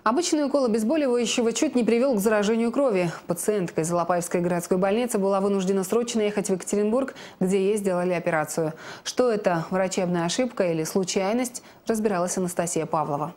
Обычный укол обезболивающего чуть не привел к заражению крови. Пациентка из Алапаевской городской больницы была вынуждена срочно ехать в Екатеринбург, где ей сделали операцию. Что это, врачебная ошибка или случайность, разбиралась Анастасия Павлова.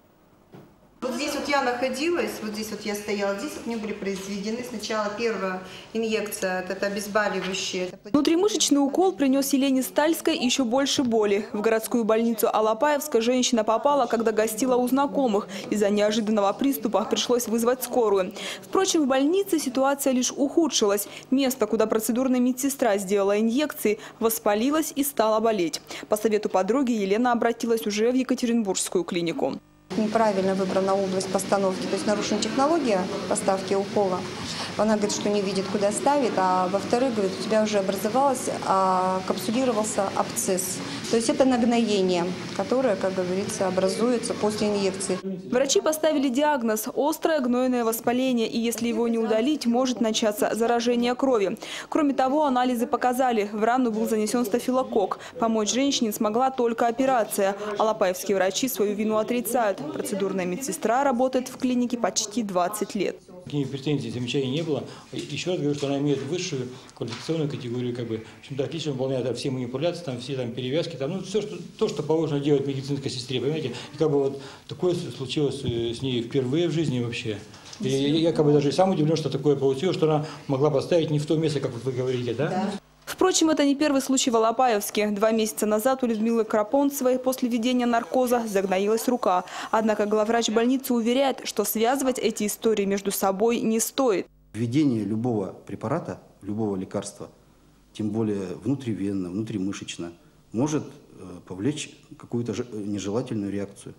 Вот здесь вот я находилась, вот здесь вот я стояла, здесь вот мне были произведены сначала первая инъекция, это обезболивающее. Внутримышечный укол принес Елене Стальской еще больше боли. В городскую больницу Алапаевска женщина попала, когда гостила у знакомых. Из-за неожиданного приступа пришлось вызвать скорую. Впрочем, в больнице ситуация лишь ухудшилась. Место, куда процедурная медсестра сделала инъекции, воспалилось и стало болеть. По совету подруги Елена обратилась уже в Екатеринбургскую клинику. Неправильно выбрана область постановки, то есть нарушена технология поставки укола. Она говорит, что не видит, куда ставит, а во-вторых, говорит, у тебя уже образовался, капсулировался абсцесс. То есть это нагноение, которое, как говорится, образуется после инъекции. Врачи поставили диагноз – острое гнойное воспаление, и если его не удалить, может начаться заражение крови. Кроме того, анализы показали – в рану был занесен стафилококк. Помочь женщине смогла только операция. Алапаевские врачи свою вину отрицают. Процедурная медсестра работает в клинике почти 20 лет. Никаких претензий, замечаний не было. Еще раз говорю, что она имеет высшую квалификационную категорию, в общем-то, отлично выполняет все манипуляции, все перевязки, все, что положено делать медицинской сестре, понимаете. И вот такое случилось с ней впервые в жизни вообще. И я даже сам удивлен, что такое получилось, что она могла поставить не в то место, как вы говорите, да? Впрочем, это не первый случай в Алапаевске. 2 месяца назад у Людмилы Крапонцевой после введения наркоза загноилась рука. Однако главврач больницы уверяет, что связывать эти истории между собой не стоит. Введение любого препарата, любого лекарства, тем более внутривенно, внутримышечно, может повлечь какую-то нежелательную реакцию,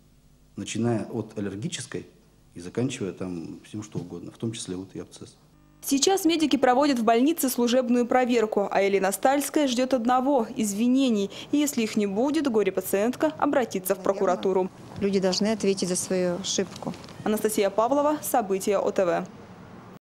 начиная от аллергической и заканчивая всем что угодно, в том числе и абсцесс. Сейчас медики проводят в больнице служебную проверку, а Елена Стальская ждет одного – извинений. И если их не будет, горе-пациентка обратится в прокуратуру. Люди должны ответить за свою ошибку. Анастасия Павлова, события ОТВ.